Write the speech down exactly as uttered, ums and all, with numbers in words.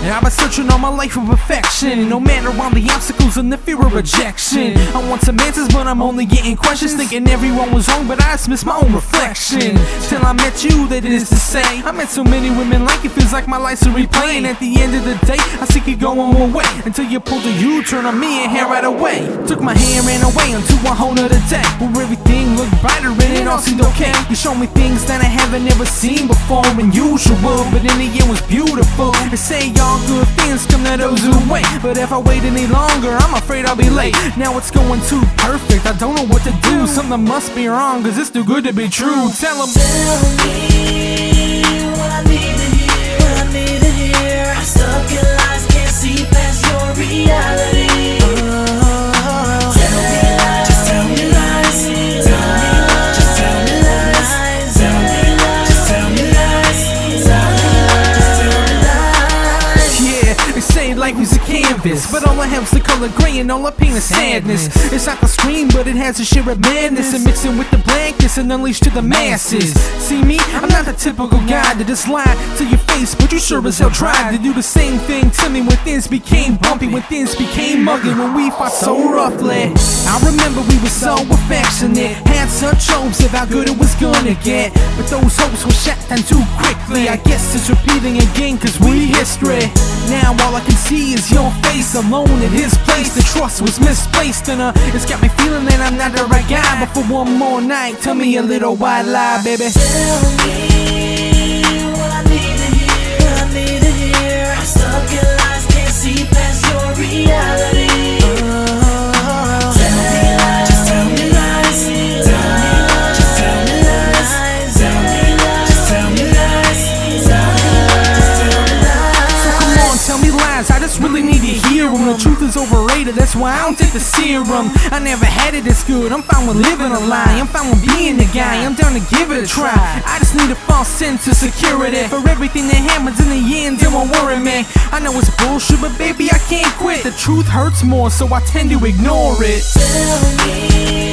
I've been searching all my life for perfection, no matter all the obstacles and the fear of rejection. I want some answers, but I'm only getting questions, thinking everyone was wrong, but I just miss my own reflection. Till I met you, that is to say, I met so many women like it, feels like my life's a replay. And at the end of the day, I see it going one way, until you pulled a U-turn on me and here right away. Took my hand, ran away into a whole nother day, where everything looked brighter and it all seemed okay. You showed me things that I haven't ever seen before, unusual, but in the end was beautiful. They say all good things come to those who wait, but if I wait any longer, I'm afraid I'll be late. Now it's going too perfect, I don't know what to do. Something must be wrong, cause it's too good to be true. Tell them, tell me what I need to hear, what I need to hear. I'm stuck in lies, can't see past your reality. Oh, tell me lies, just tell me lies, tell me lies, just tell me lies, tell me lies, just tell me lies, tell me lies, just tell me lies. Yeah, they say life is a canvas, but all I have is the color gray and all I paint is sadness. It's like a scream, but it has a share of madness, and mixing with the blankness and unleashed to the masses. See me, I'm not the typical guy that just lie to your face, but you sure as hell tried to do the same thing to me when things became bumpy, when things became muggy, when we fought so roughly. I remember we were so affectionate, had such hopes of how good it was gonna get, but those hopes were shot down too quickly. I guess it's repeating again, cause we history. Now all I can see is your face, alone at his place. The trust was misplaced, and uh, it's got me feeling that I'm not the right guy. But for one more night, tell me a little white lie, baby. Tell me what I need to hear, what I need to hear. I'm stuck in lies, can't see past your reality. Oh, tell me lies, just tell me lies, tell me lies, just tell me lies, tell me lies, just tell me lies, tell me lies, just tell me lies. So come on, tell me lies, I just really need to hear them. The truth is overrated, that's why I don't take the serum. I never had it this good, I'm fine with living a lie, I'm fine with being the guy, I'm down to give it a try. I just need a false sense of security for everything that happens in the end, it won't worry me. I know it's bullshit, but baby I can't quit. The truth hurts more, so I tend to ignore it. Tell me